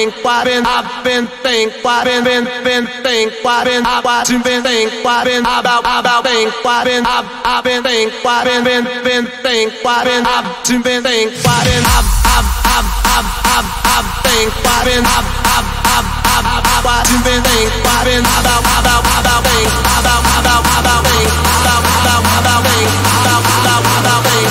think, what been think, what been think, what been think, what been about think, what been think, what been think, what been think, what been think, what been what you been think, what been about think, about think, about think, about think.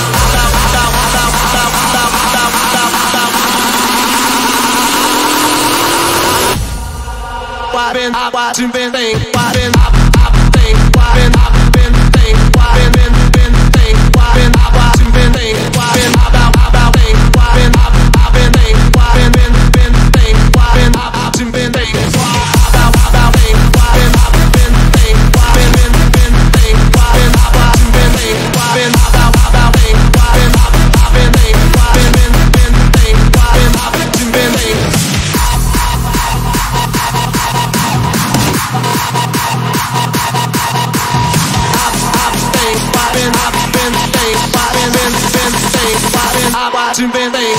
What you been think, what been think, what been think, what been think, what been what you been think, what been about think, what been think, what been think, what been what you been think, about think, what been think, what been think, what been what you been think, what been about think, what been think, what been think, what been what you been think. What you been think?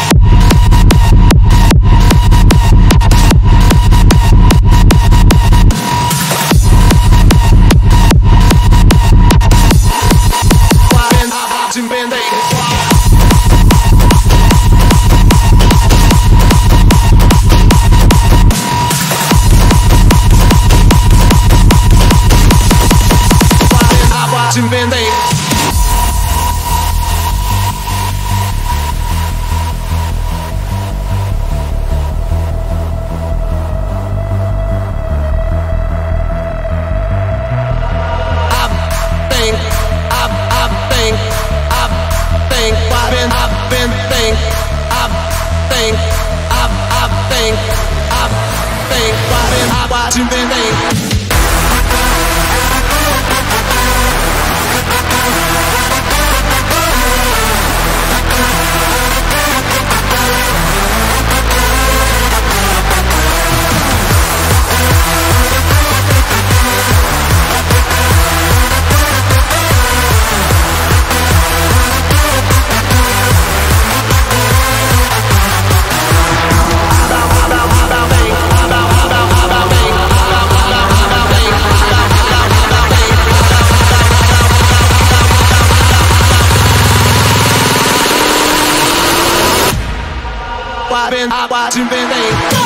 What you been think? What you been think?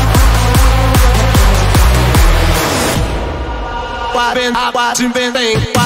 What you been think?